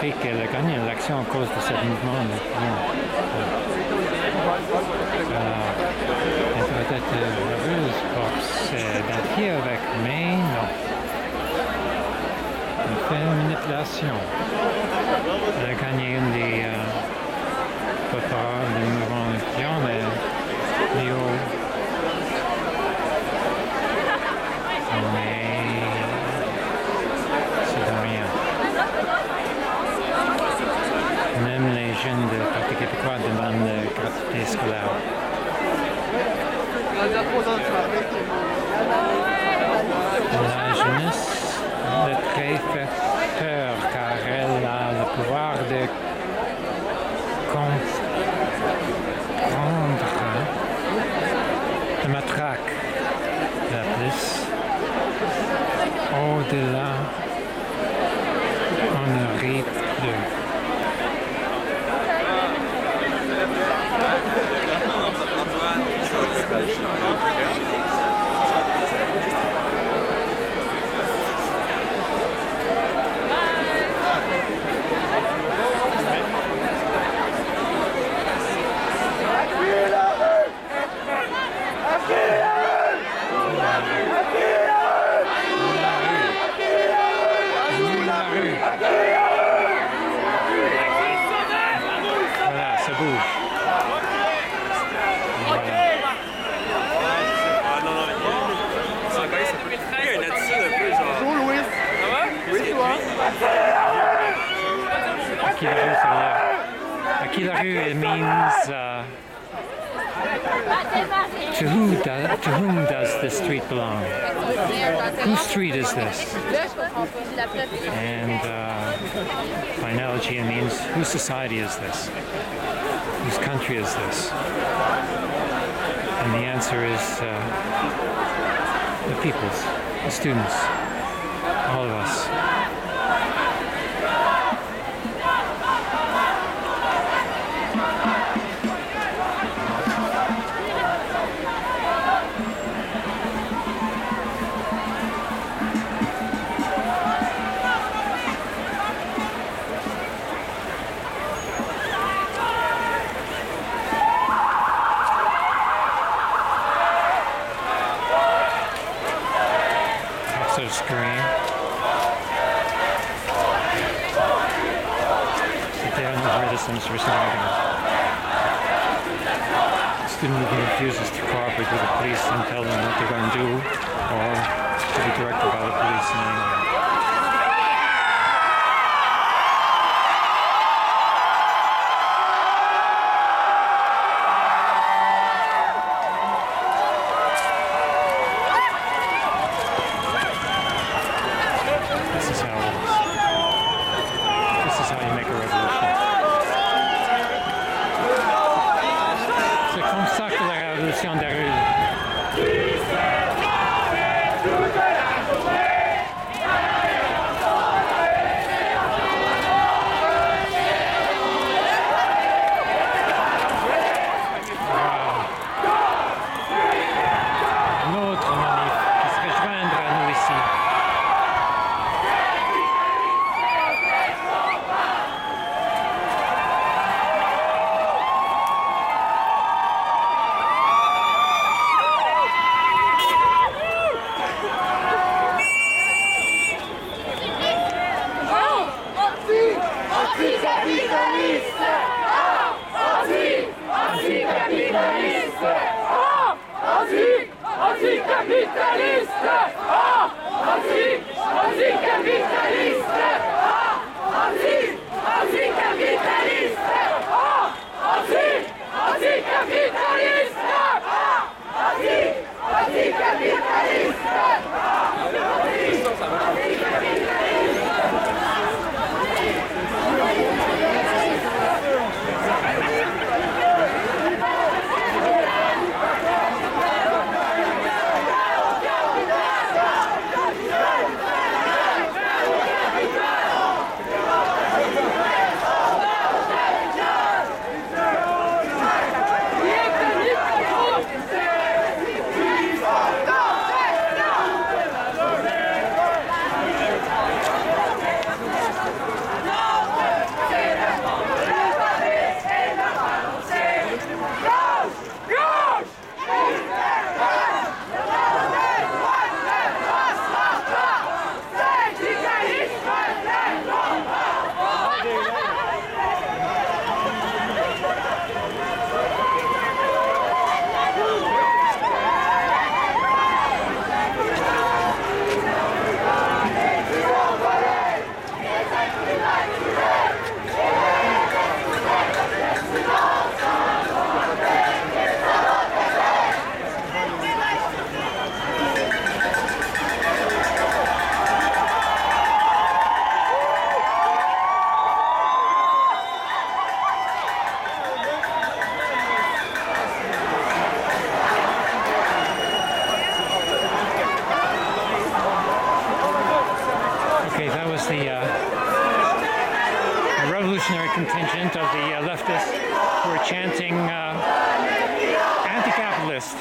l'Afrique elle a gagné l'élection à cause de ce mouvement. Elle doit être heureuse pour s'identifier avec, mais non. Elle fait une manipulation. Elle a gagné une des porte-paroles du mouvement Lyon, Léo. Même les jeunes de Parti québécois demandent gratuité scolaire. La jeunesse est très fait peur car elle a le pouvoir de comprendre la matraque la plus. Au-delà, on arrive de voilà, ça bouge. Akilarue, it means to whom does this street belong? Whose street is this? And by analogy, it means whose society is this? Whose country is this? And the answer is the people's, the students, all of us. Screen. C'était un ouvrier de Recycling. A student who refuses to cooperate with the police and tell them what they're going to do, or to be directed by the police in any way. is the revolutionary contingent of the leftists who are chanting anti-capitalist.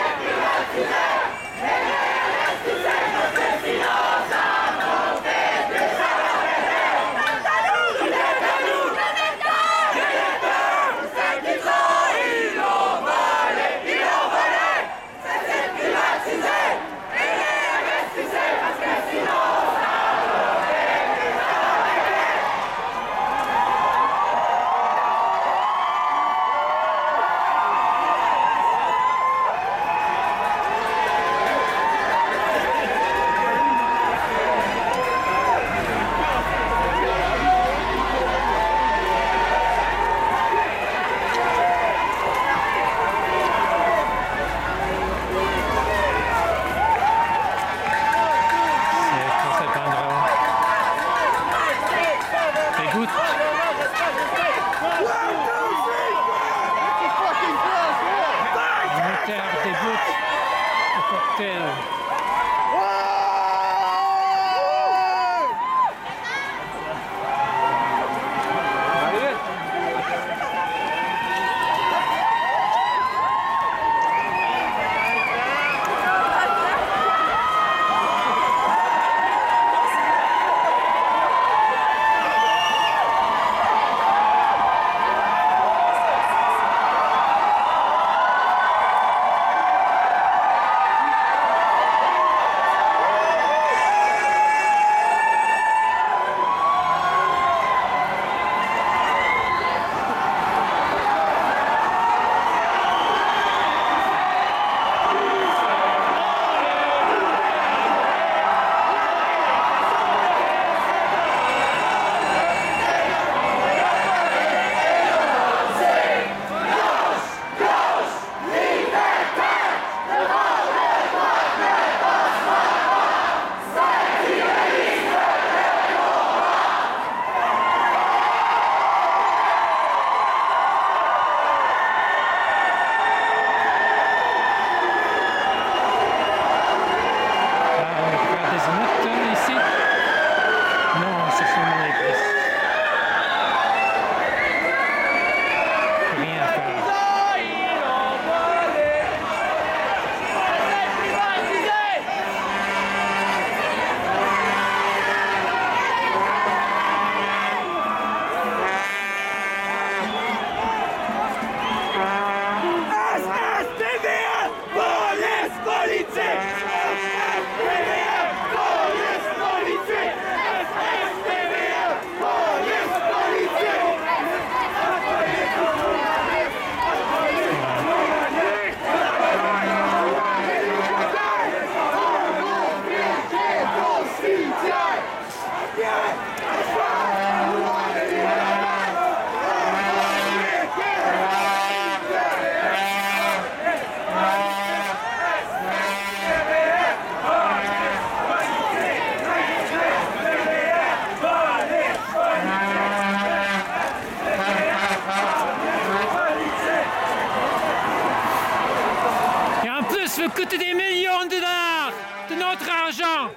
Ça coûte des millions de dollars de notre argent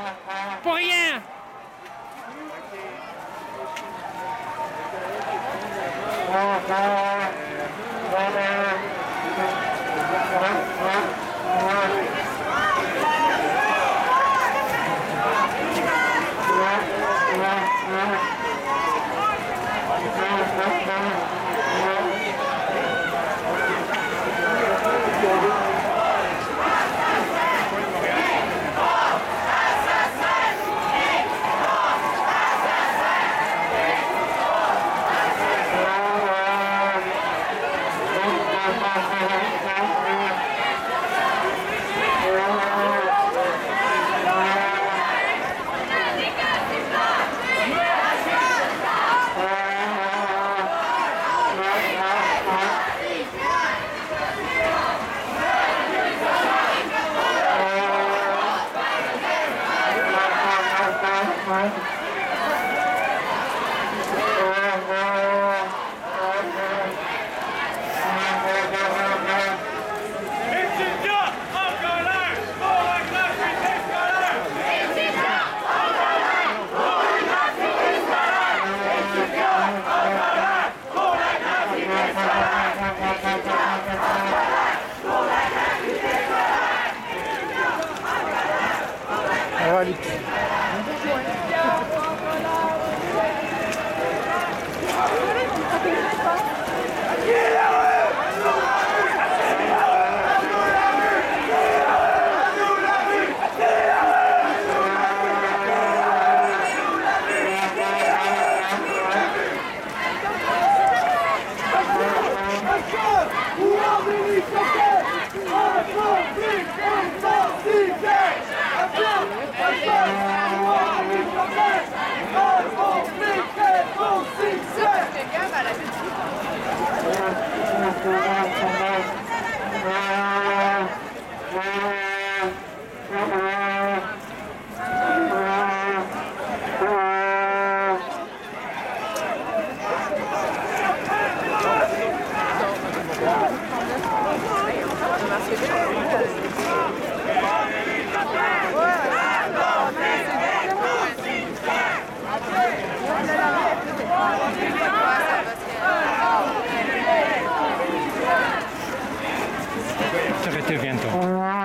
pour rien.